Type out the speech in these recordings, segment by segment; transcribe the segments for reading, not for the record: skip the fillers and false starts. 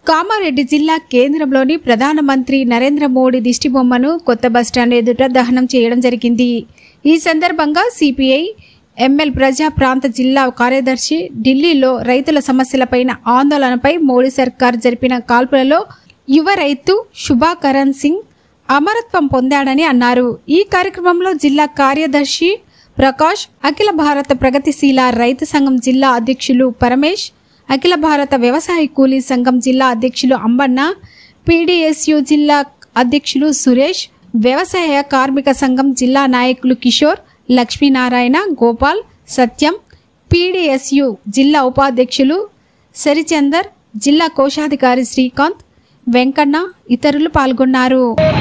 కామారెడ్డి జిల్లా కేంద్రంలోని ప్రధానమంత్రి నరేంద్ర మోడీ దిష్టిబొమ్మను కొత్త బస్టాండ్ ఎదుట దహనం చేయడం జరిగింది. ఈ సందర్భంగా సిపిఐ ఎంఎల్ ప్రజా ప్రాంత జిల్లా కార్యదర్శి ఢిల్లీలో రైతుల సమస్యలపైన ఆందోళనపై మోడీ సర్కార్ జరిపిన కాల్పులలో యువ రైతు శుభాకరణ్ సింగ్ అమరత్వం పొందాడని అన్నారు. ఈ కార్యక్రమంలో జిల్లా కార్యదర్శి ప్రకాష్, అఖిల భారత ప్రగతిశీల రైతు సంఘం జిల్లా అధ్యక్షులు పరమేష్, అఖిల భారత వ్యవసాయ కూలీ సంఘం జిల్లా అధ్యక్షులు అంబన్న, పీడీఎస్యు జిల్లా అధ్యక్షులు సురేష్, వ్యవసాయ కార్మిక సంఘం జిల్లా నాయకులు కిషోర్, లక్ష్మీనారాయణ, గోపాల్, సత్యం, పీడీఎస్యు జిల్లా ఉపాధ్యక్షులు సరిచందర్, జిల్లా కోశాధికారి శ్రీకాంత్, వెంకన్న ఇతరులు పాల్గొన్నారు.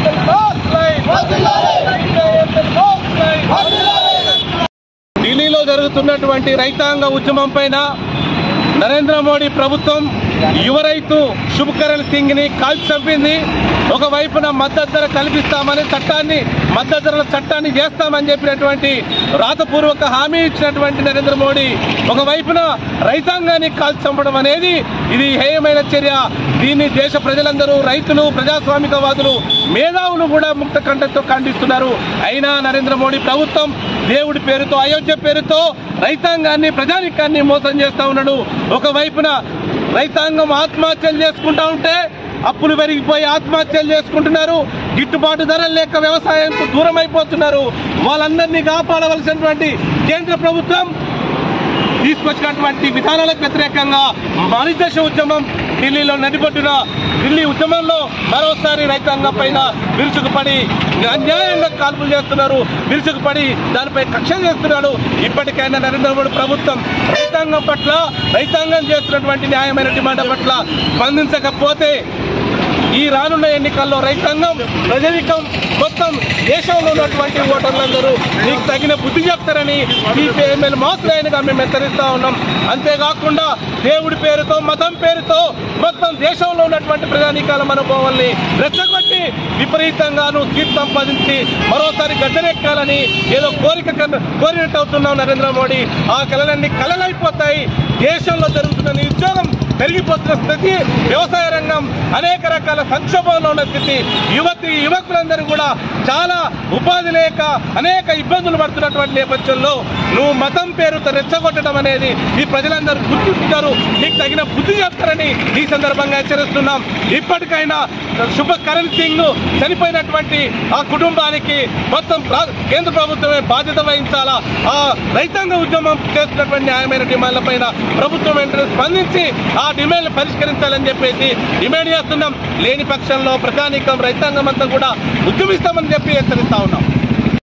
ఢిల్లీలో జరుగుతున్నటువంటి రైతాంగ ఉద్యమం పైన నరేంద్ర మోడీ ప్రభుత్వం యువ రైతు శుభకరణ్ సింగ్ ని కాల్చి చంపింది. ఒకవైపున మద్దతు ధర కల్పిస్తామని మద్దతు ధరల చట్టాన్ని చేస్తామని చెప్పినటువంటి రాతపూర్వక హామీ ఇచ్చినటువంటి నరేంద్ర మోడీ ఒకవైపున రైతాంగాన్ని కాల్చి చంపడం అనేది ఇది హేయమైన చర్య. దీన్ని దేశ ప్రజలందరూ, రైతులు, ప్రజాస్వామికవాదులు, మేధావులు కూడా ముక్త కంఠంతో ఖండిస్తున్నారు. అయినా నరేంద్ర మోడీ ప్రభుత్వం దేవుడి పేరుతో, అయోధ్య పేరుతో రైతాంగాన్ని, ప్రజానికాన్ని మోసం చేస్తా ఉన్నాడు. ఒకవైపున రైతాంగం ఆత్మహత్యలు చేసుకుంటా ఉంటే అప్పులు పెరిగిపోయి ఆత్మహత్యలు చేసుకుంటున్నారు. గిట్టుబాటు ధరలు లేక వ్యవసాయంకు దూరం అయిపోతున్నారు. వాళ్ళందరినీ కాపాడవలసినటువంటి కేంద్ర ప్రభుత్వం తీసుకొచ్చినటువంటి విధానాలకు వ్యతిరేకంగా మణిదశ ఉద్యమం ఢిల్లీలో నడిపొట్టున ఢిల్లీ ఉద్యమంలో మరోసారి రైతాంగం పైన విరుచుకుపడి అన్యాయంగా కాల్పులు చేస్తున్నారు. విరుచుకుపడి దానిపై కక్ష చేస్తున్నాడు. ఇప్పటికైనా నరేంద్ర మోడీ ప్రభుత్వం రైతాంగం పట్ల, రైతాంగం చేస్తున్నటువంటి న్యాయమైన డిమాండ్ పట్ల స్పందించకపోతే ఈ రానున్న ఎన్నికల్లో రైతాంగం, ప్రజానికం మొత్తం దేశంలో ఉన్నటువంటి ఓటర్లందరూ మీకు తగిన బుద్ధి చెప్తారని సిపిఐఎంఎల్ మాత్రమేగా మేము హెచ్చరిస్తా ఉన్నాం. అంతేకాకుండా దేవుడి పేరుతో, మతం పేరుతో మొత్తం దేశంలో ఉన్నటువంటి ప్రజానీకాల మనోభావాల్ని రెచ్చగొట్టి విపరీతంగాను సీట్ సంపాదించి మరోసారి గద్దెనెక్కాలని ఏదో కోరినట్టు అవుతున్నాం నరేంద్ర మోడీ. ఆ కళలన్నీ కళలైపోతాయి. దేశంలో జరుగుతున్న నిరుద్యోగం పెరిగిపోతున్న స్థితి, వ్యవసాయ రంగం అనేక రకాల సంక్షోభంలో ఉన్న స్థితి, యువకులందరూ కూడా చాలా ఉపాధి లేక అనేక ఇబ్బందులు పడుతున్నటువంటి నేపథ్యంలో నువ్వు మతం పేరుతో రెచ్చగొట్టడం అనేది ఈ ప్రజలందరూ గుర్తుంటారు. నీకు తగిన బుద్ధి చెప్తారని ఈ సందర్భంగా హెచ్చరిస్తున్నాం. ఇప్పటికైనా శుభకరణ్ సింగ్ ను చనిపోయినటువంటి ఆ కుటుంబానికి మొత్తం కేంద్ర ప్రభుత్వమే బాధ్యత వహించాలా. ఆ రైతాంగ ఉద్యమం చేస్తున్నటువంటి న్యాయమైన డిమాండ్ల పైన ప్రభుత్వం వెంటనే స్పందించి ఆ డిమాండ్లు పరిష్కరించాలని చెప్పేసి డిమాండ్ చేస్తున్నాం. లేని పక్షంలో ప్రజానీకం, రైతాంగం అంతా కూడా ఉద్యమిస్తామని చెప్పి హెచ్చరిస్తా ఉన్నాం.